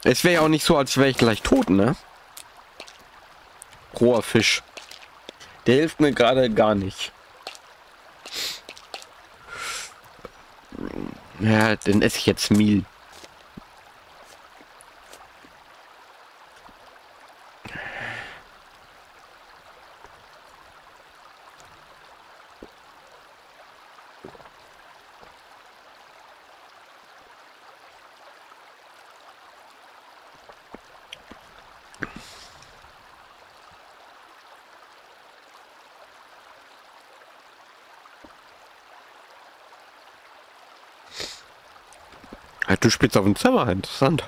Es wäre ja auch nicht so, als wäre ich gleich tot, ne? Roher Fisch. Der hilft mir gerade gar nicht. Ja, dann esse ich jetzt Mehl. Du spielst auf dem Zimmer, interessant.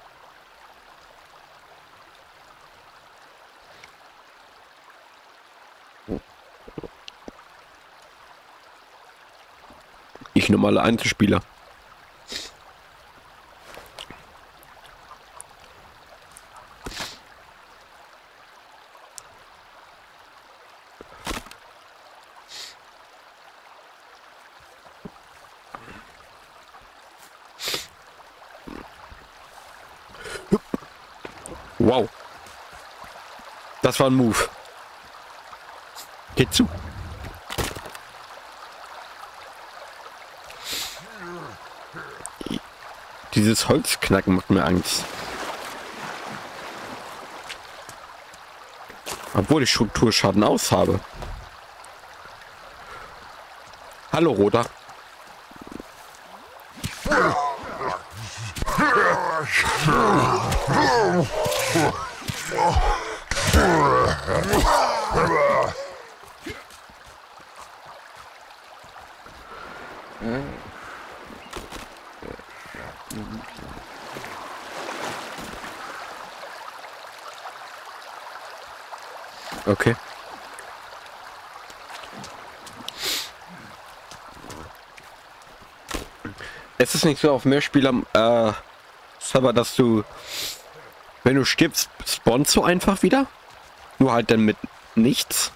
Ich normale Einzelspieler. Wow. Das war ein Move. Geht zu. Dieses Holzknacken macht mir Angst. Obwohl ich Strukturschaden aus habe. Hallo, Roter. Okay. Es ist nicht so auf Mehrspieler Server, dass du, wenn du stirbst, spawnst du einfach wieder. Nur halt dann mit nichts.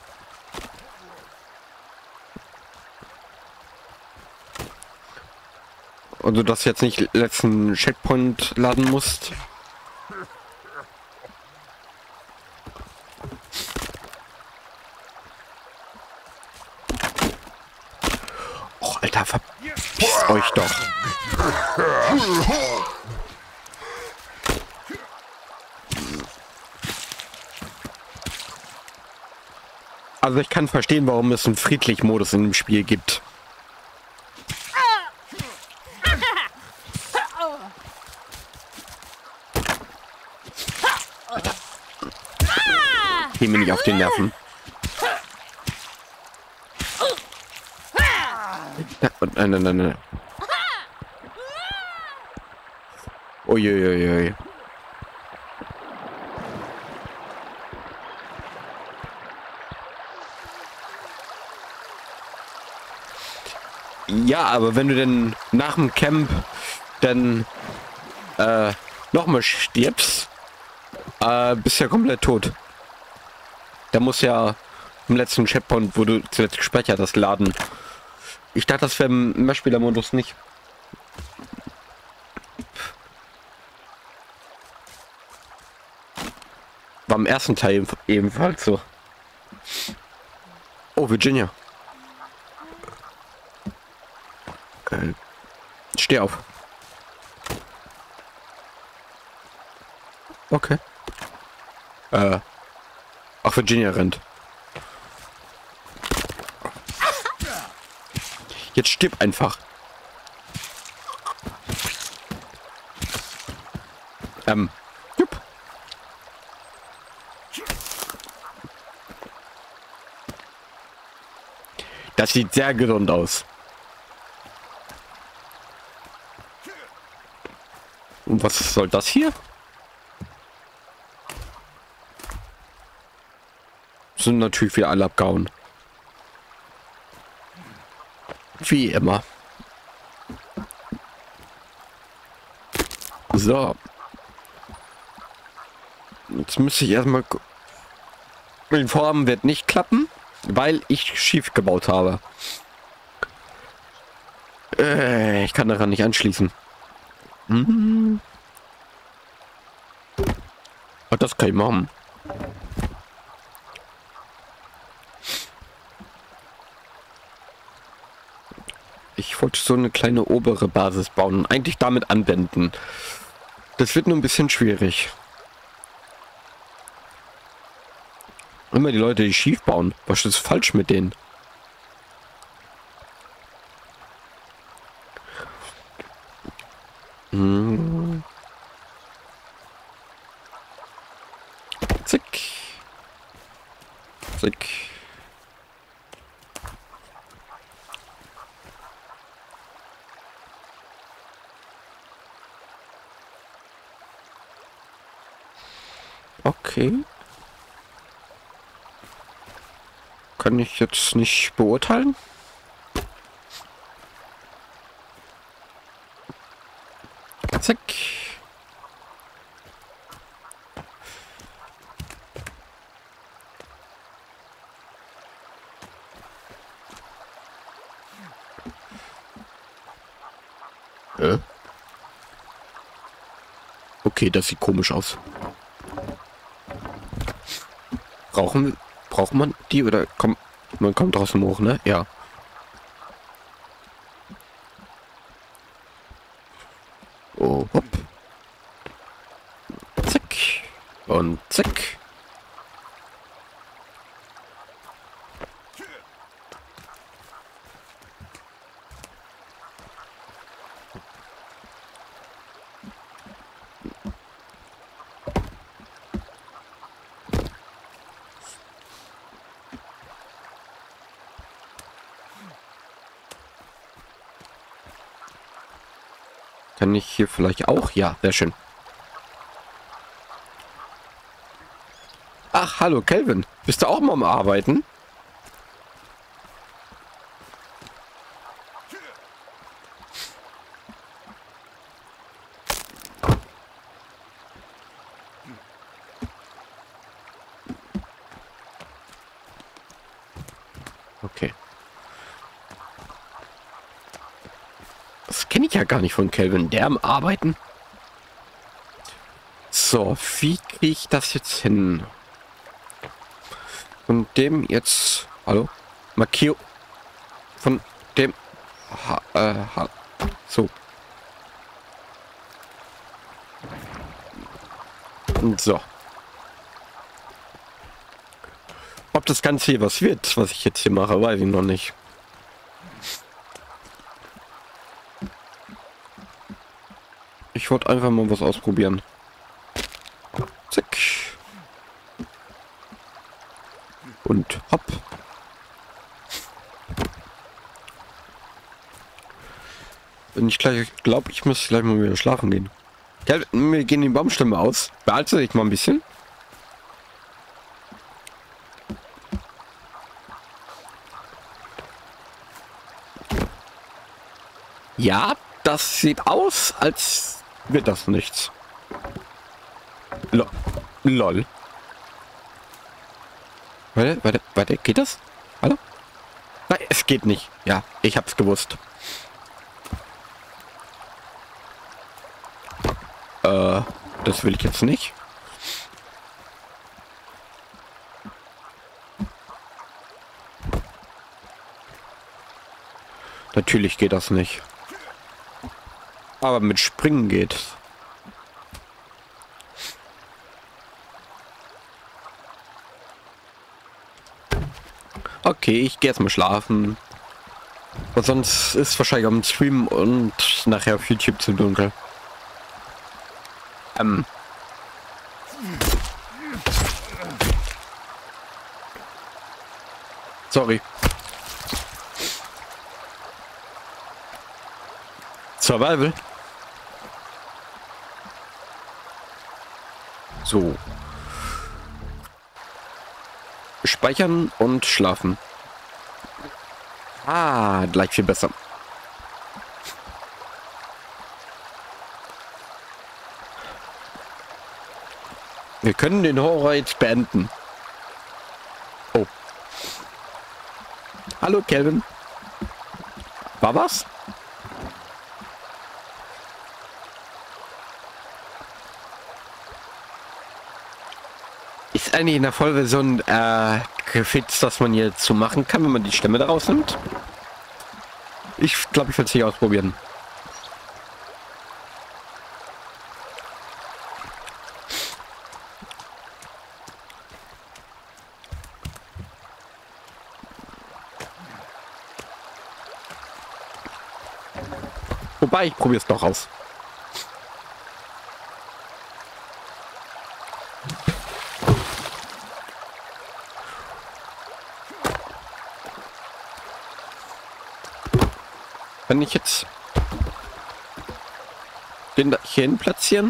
Und du das jetzt nicht letzten Checkpoint laden musst. Och, Alter, verpisst euch doch. Also ich kann verstehen, warum es einen Friedlich-Modus in dem Spiel gibt. Alter. Geh mir nicht auf die Nerven. Nein, nein, nein, nein. Uiuiui. Ja, aber wenn du denn nach dem Camp dann nochmal stirbst, bist ja komplett tot. Da muss ja im letzten Checkpoint, wo du zuletzt gespeichert hast, laden. Ich dachte, das wäre im Mehrspieler-Modus nicht. War im ersten Teil ebenfalls so. Oh, Virginia. Steh auf. Okay. Ach, Virginia rennt. Jetzt stirb einfach. Jupp. Das sieht sehr gesund aus. Und was soll das hier? Sind natürlich wieder alle abgehauen. Wie immer. So. Jetzt müsste ich erstmal... Die Form wird nicht klappen, weil ich schief gebaut habe. Ich kann daran nicht anschließen. Das kann ich machen. Ich wollte so eine kleine obere Basis bauen und eigentlich damit anwenden. Das wird nur ein bisschen schwierig. Immer die Leute, die schief bauen. Was ist falsch mit denen? Hm. Zick. Zick. Okay. Kann ich jetzt nicht beurteilen. Zack. Okay, das sieht komisch aus. Braucht man die oder kommt man kommt draußen hoch, ne? Ja. Oh, hopp. Zack. Und zack. Kann ich hier vielleicht auch? Ja, sehr schön. Ach, hallo, Kelvin. Bist du auch mal am Arbeiten? Okay. Das kenne ich ja gar nicht von Kelvin. Der am Arbeiten? So, wie kriege ich das jetzt hin? Von dem jetzt... Hallo? Markierung. Von dem... So. Und so. Ob das Ganze hier was wird, was ich jetzt hier mache, weiß ich noch nicht. Ich wollte einfach mal was ausprobieren. Zack. Und hopp. Wenn ich gleich glaube, ich muss gleich mal wieder schlafen gehen. Ja, mir gehen die Baumstämme aus. Behalte dich mal ein bisschen. Ja, das sieht aus, als wird das nichts. Lol. Warte, geht das? Hallo? Nein, es geht nicht. Ja, ich hab's gewusst. Das will ich jetzt nicht. Natürlich geht das nicht. Aber mit Springen geht's. Okay, ich gehe jetzt mal schlafen. Und sonst ist wahrscheinlich am Stream und nachher auf YouTube zu dunkel. Sorry. Survival. So. Speichern und schlafen. Ah, gleich viel besser. Wir können den Horror jetzt beenden. Oh. Hallo, Kelvin. War was? ist eigentlich in der Vollversion gefixt, dass man hier zu machen kann, wenn man die Stämme daraus nimmt? Ich glaube, ich will es nicht ausprobieren. Wobei, ich probiere es doch aus. Kann ich jetzt den da hier hin platzieren?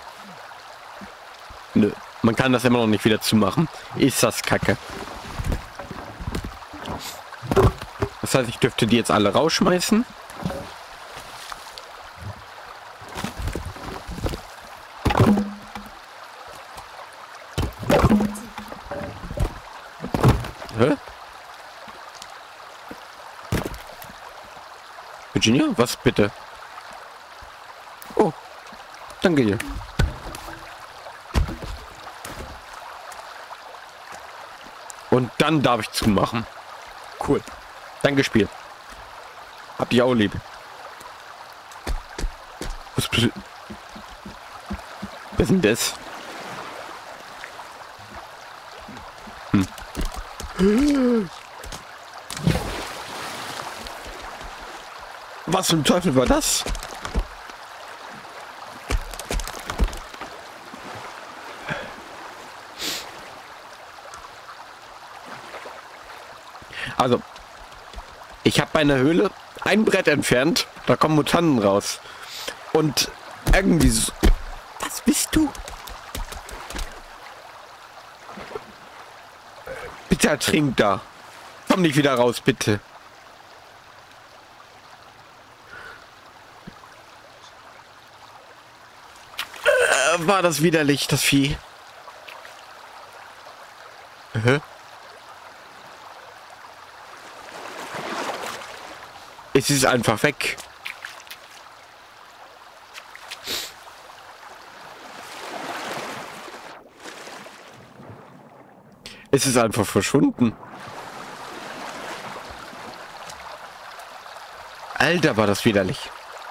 Nö, man kann das immer noch nicht wieder zumachen. Ist das Kacke. Das heißt, ich dürfte die jetzt alle rausschmeißen. Hä? Virginia, was bitte? Oh, danke dir. Und dann darf ich zumachen. Cool. Danke, Spiel. Hab dich auch lieb. Was ist denn das? Was zum Teufel war das? Also, ich habe bei einer Höhle ein Brett entfernt, da kommen Mutanten raus. Und irgendwie so... Was bist du? Bitte ertrink da. Komm nicht wieder raus, bitte. War das widerlich, das Vieh. Hä? Es ist einfach weg. Es ist einfach verschwunden. Alter, war das widerlich.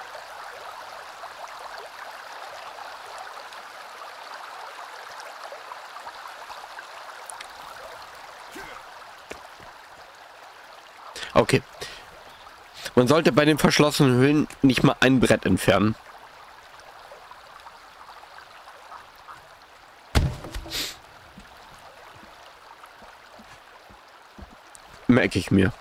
Okay. Man sollte bei den verschlossenen Höhlen nicht mal ein Brett entfernen. Merke ich mir.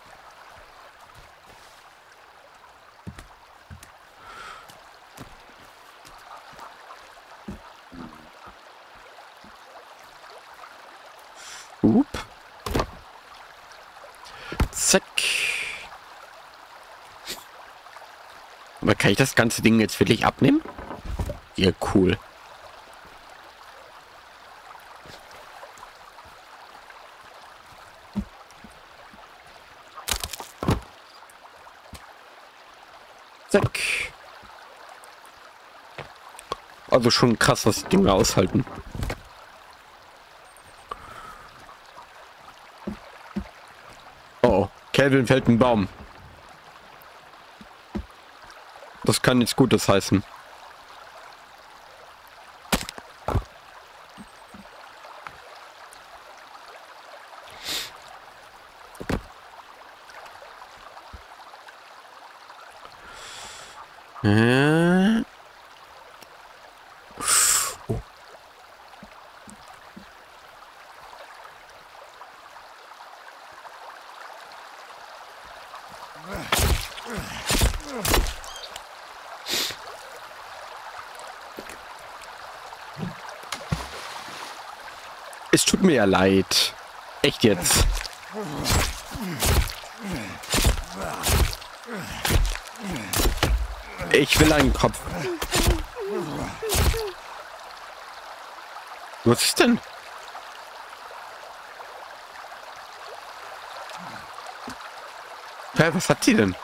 Up. Zack. Aber kann ich das ganze Ding jetzt wirklich abnehmen? Ja, cool. Zack. Also schon krass, was die Dinge aushalten. Oh, Calvin fällt ein Baum. Das kann nichts Gutes heißen. Oh. Es tut mir ja leid. Echt jetzt. Ich will einen Kopf. Was ist denn? Ja, was hat sie denn?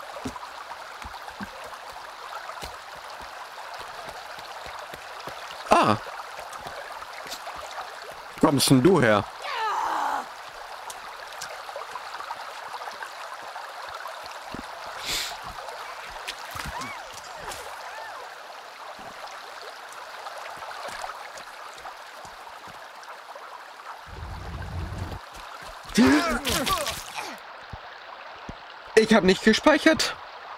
Ah. Komm. kommst denn du her? Ich habe nicht gespeichert.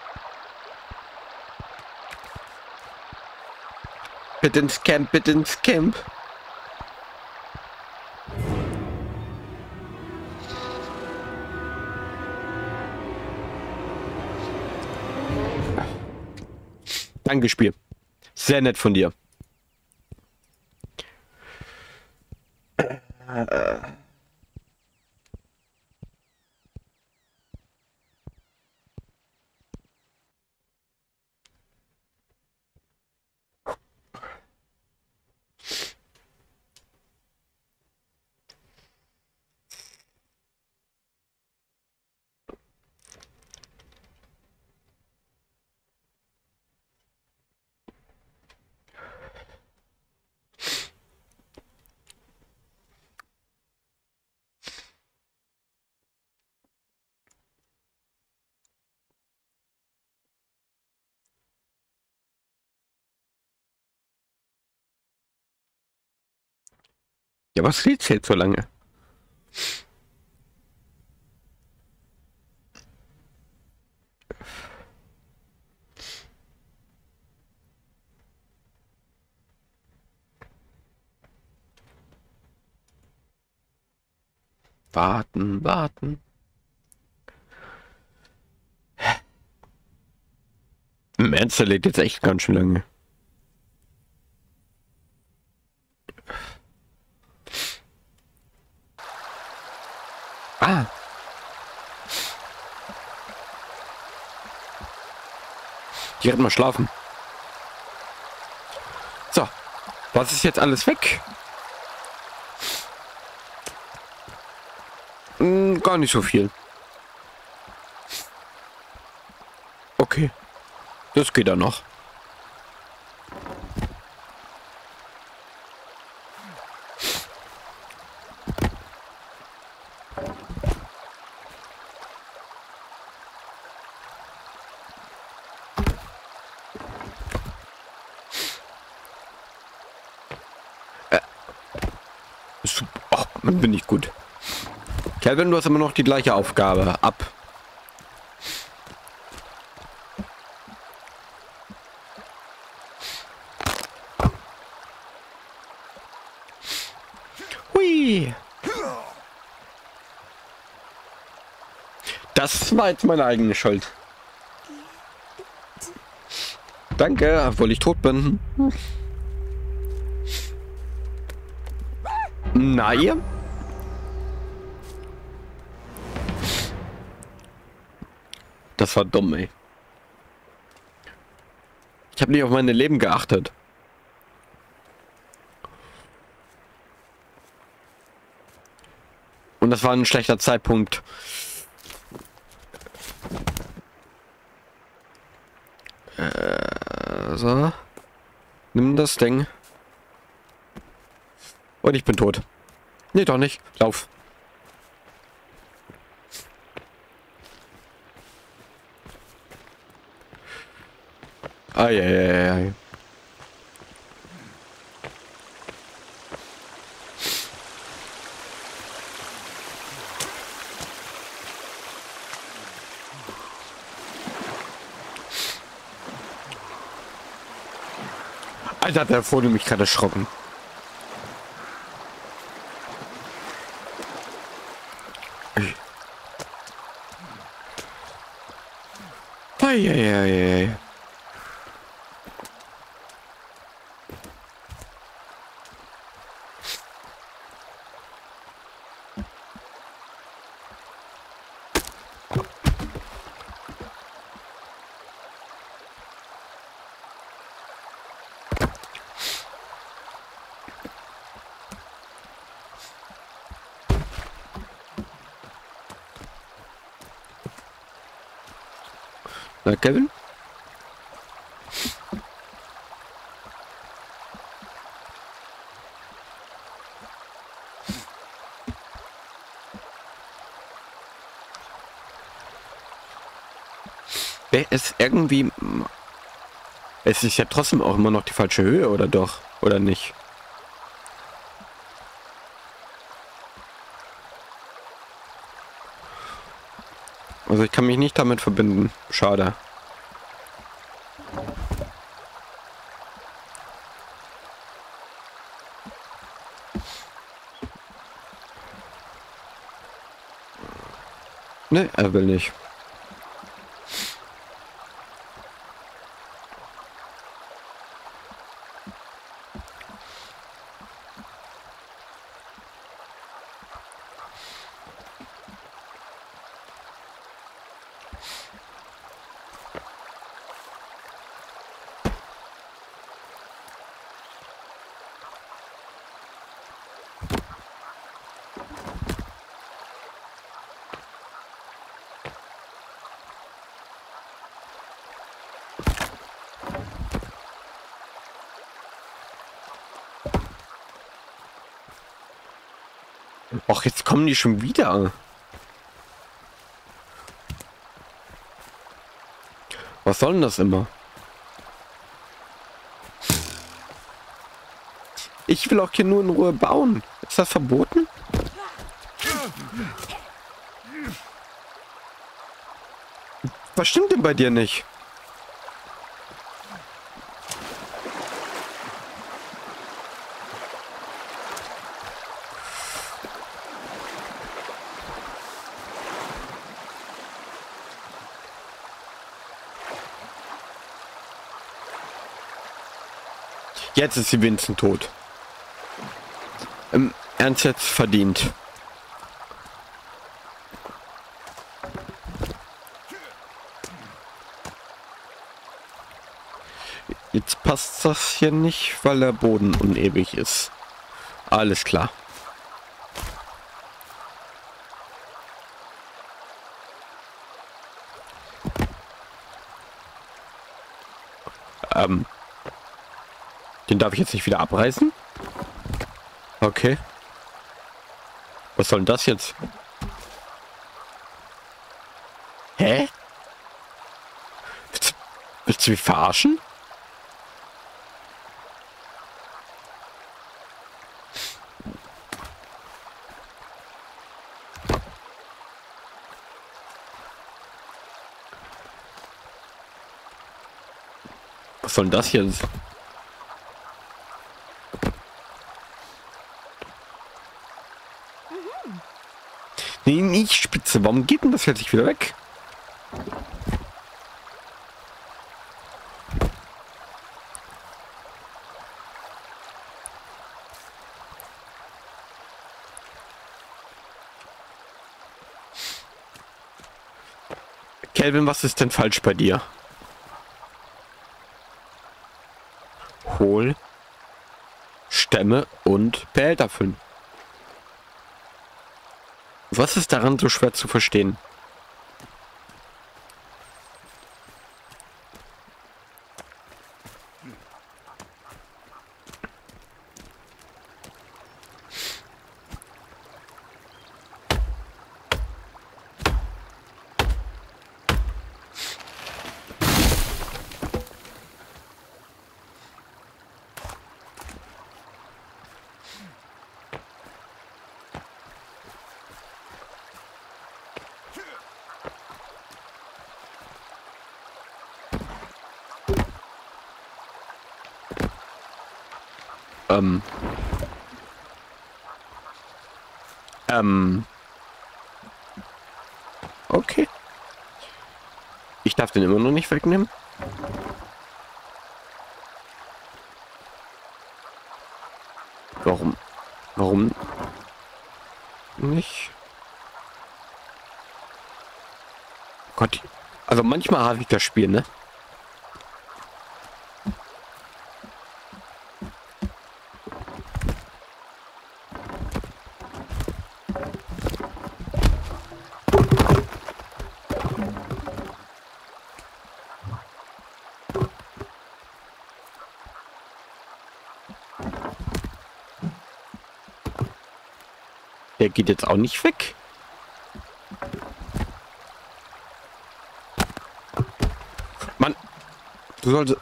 Bitte ins Camp, bitte ins Camp. Danke, Spiel. Sehr nett von dir. Ja, was geht's jetzt so lange? Warten, warten. Im Ernst, der lädt jetzt echt ganz schön lange. Ah. Die hätten mal schlafen. So. Was ist jetzt alles weg? Gar nicht so viel. Okay. Das geht dann noch. Ach, bin ich gut. Kelvin, du hast immer noch die gleiche Aufgabe. Ab. Hui. Das war jetzt meine eigene Schuld. Danke, obwohl ich tot bin. Nein. Das war dumm, ey. Ich habe nicht auf meine Leben geachtet. Und das war ein schlechter Zeitpunkt. So. Nimm das Ding. Und ich bin tot. Nee, doch nicht. Lauf. Eieiei. Alter, hat der Vogel mich gerade erschrocken. Eieiei. Na, Kevin? Der ist irgendwie... Es ist ja trotzdem auch immer noch die falsche Höhe, oder doch? Oder nicht? Also ich kann mich nicht damit verbinden. Schade. Ne, er will nicht. Och, jetzt kommen die schon wieder. Was soll denn das immer? Ich will auch hier nur in Ruhe bauen. Ist das verboten? Was stimmt denn bei dir nicht? Jetzt ist sie Vincent tot. Im Ernst jetzt verdient. Jetzt passt das hier nicht, weil der Boden unebig ist. Alles klar. Den darf ich jetzt nicht wieder abreißen? Okay. Was soll denn das jetzt? Hä? Willst du mich verarschen? Was soll denn das jetzt? Nee, nicht spitze. Warum geht denn das jetzt nicht wieder weg? Kelvin, was ist denn falsch bei dir? Hohl, Stämme und Behälter füllen. Was ist daran so schwer zu verstehen? Okay. Ich darf den immer noch nicht wegnehmen. Warum? Warum nicht? Gott. Also manchmal habe ich das Spiel, ne? Der geht jetzt auch nicht weg. Du solltest...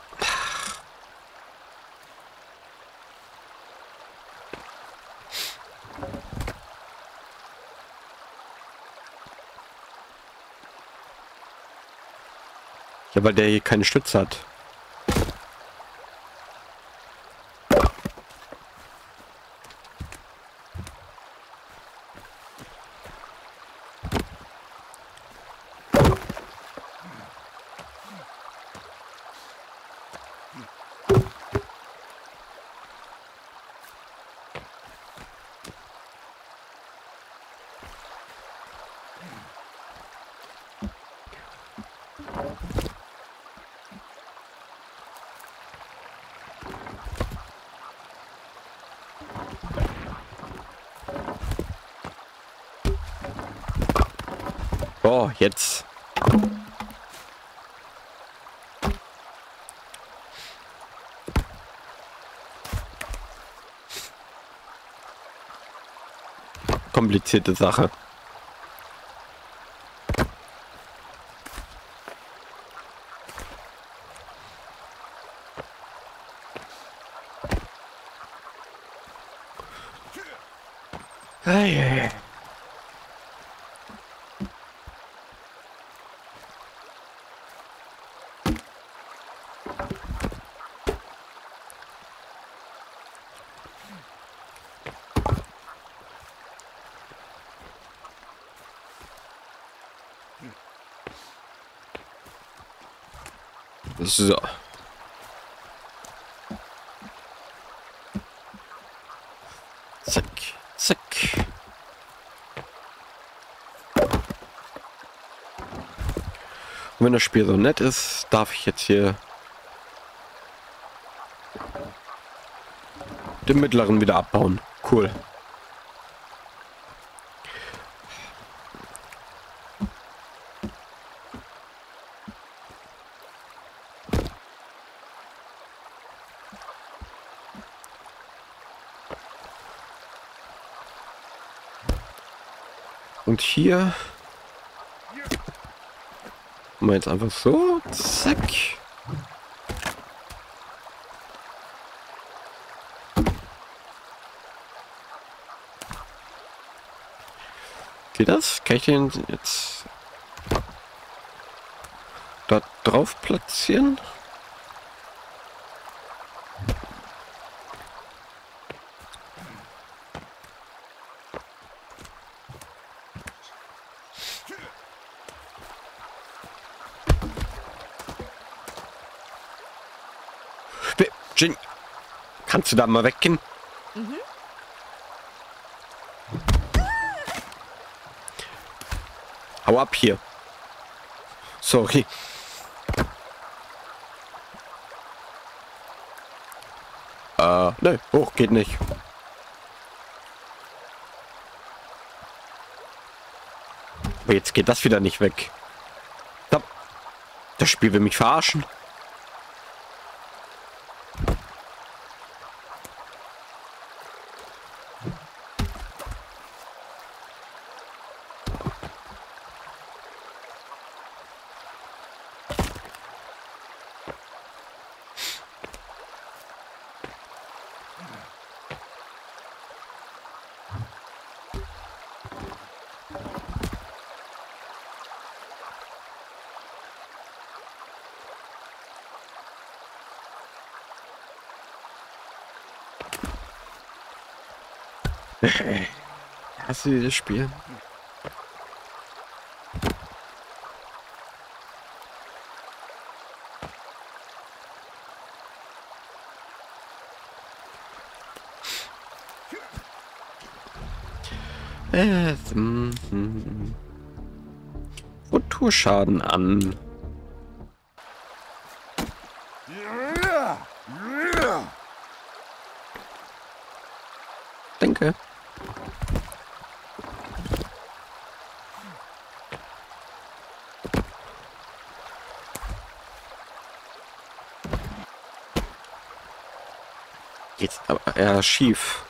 Ja, weil der hier keine Stütze hat. Oh, jetzt. Komplizierte Sache. Hey. So. Zack, zack. Und wenn das Spiel so nett ist, darf ich jetzt hier den mittleren wieder abbauen. Cool. Und hier machen wir jetzt einfach so, zack. Geht das? Kann ich den jetzt da drauf platzieren? Jin, kannst du da mal weggehen? Mhm. Hau ab hier. Sorry. Ne, hoch geht nicht. Aber jetzt geht das wieder nicht weg. Das Spiel will mich verarschen. Hast du dieses Spiel? Und Torschaden an. Danke. Jetzt aber eher schief.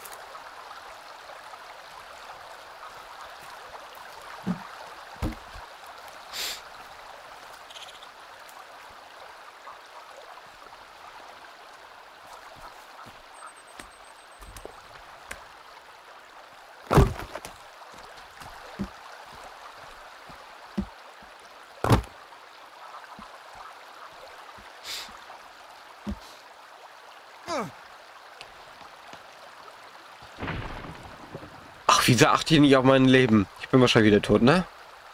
Ach, wieso achte ich nicht auf mein Leben? Ich bin wahrscheinlich wieder tot, ne?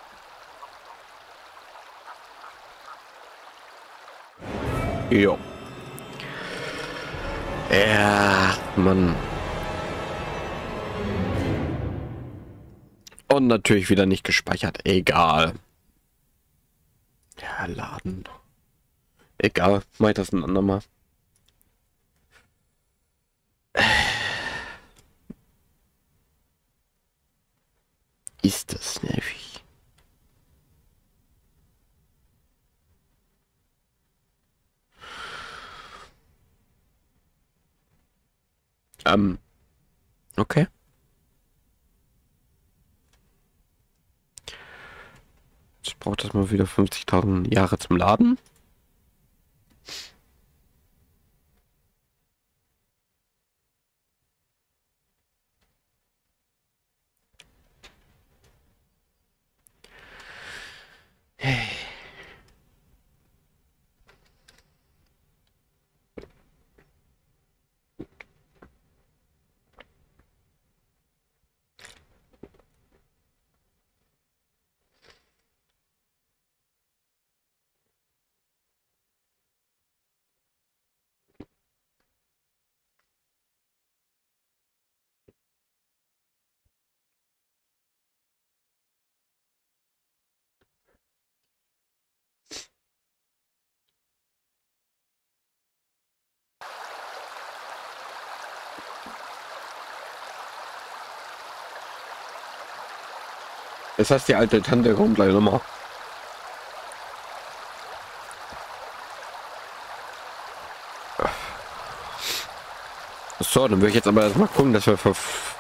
Jo. Ja, Mann. Und natürlich wieder nicht gespeichert. Egal. Ja, laden. Egal. Mach ich das ein andermal. Ist das nervig? Okay. Jetzt braucht das mal wieder 50.000 Jahre zum Laden. Das heißt, die alte Tante kommt gleich nochmal. So, dann würde ich jetzt aber erstmal gucken, dass wir